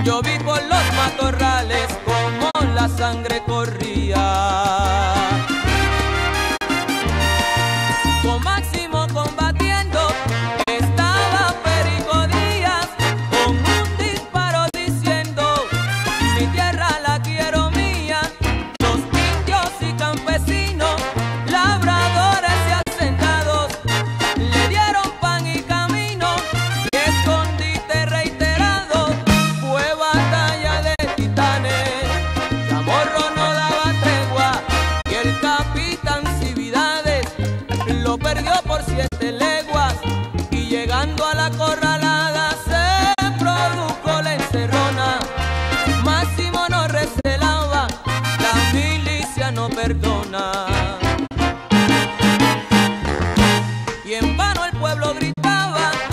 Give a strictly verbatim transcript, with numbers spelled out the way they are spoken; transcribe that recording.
Yo vi por los matorrales como la sangre corría. Con Máximo combatiendo estaba Perico Díaz, con un disparo diciendo: mi tierra la quiero mía. Los indios y campesinos, labradores y hacendados, le dieron pan y camino y escondite reiterado. Fue batalla de titanes, Chamorro no daba tregua y el capitán Cividades lo perdió por siete leguas. Y llegando a la corralada se produjo la encerrona. Máximo no recelaba, la milicia no perdona. Y en vano el pueblo gritaba: